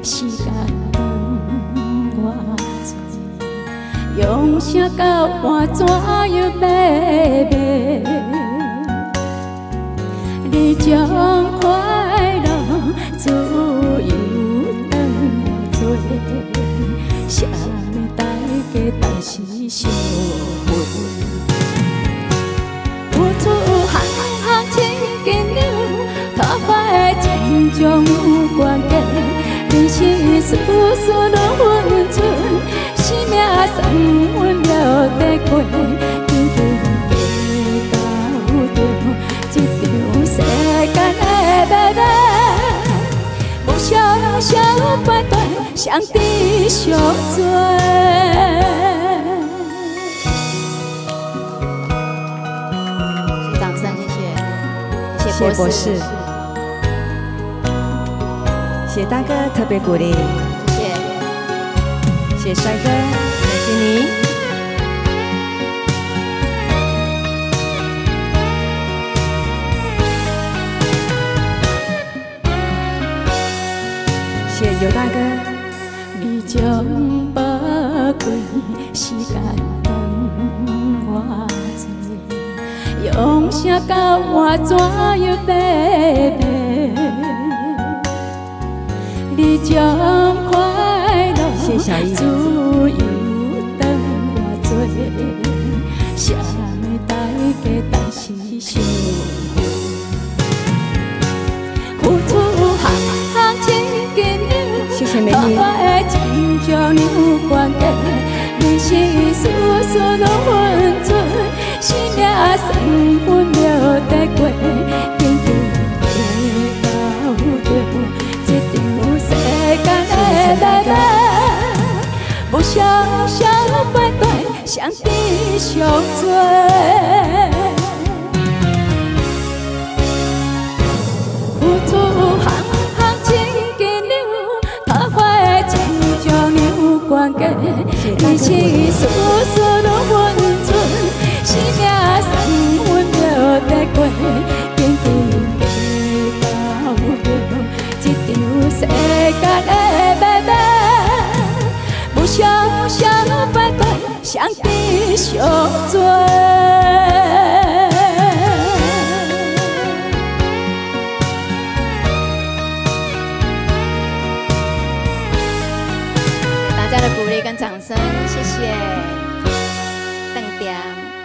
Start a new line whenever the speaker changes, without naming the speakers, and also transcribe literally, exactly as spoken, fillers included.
时间长偌济，用声到换怎样买卖？你将快乐自由当我做，啥物代价但是相陪。付出行行千斤两，讨回的情将有关系。人生事事拢分寸，生命算分了得过，紧紧地到着这场世间的买卖。无少少摆段，相知相做。
掌声，谢谢，谢
谢博士，谢大哥特别鼓励，
谢谢。
谢帅哥，谢谢你。谢尤大哥，
你将宝贵时间长偌济，用声到换怎样买卖？你将快乐
谢小艺，
自由当我做，啥物代价但是相陪。付出行行千斤两，
谢谢美女，
我的情将有关系。人生事事拢分寸，生命算分了得过，紧紧地到着这场世间的买卖。无少少摆段，相知相做。付出行行千斤两，讨回的情将有关系。人生事事拢分寸，生命算分了得过，紧紧地到着这场世间的买卖。无少少摆段，相知相做。
大家的鼓励跟掌声，谢谢。邓点。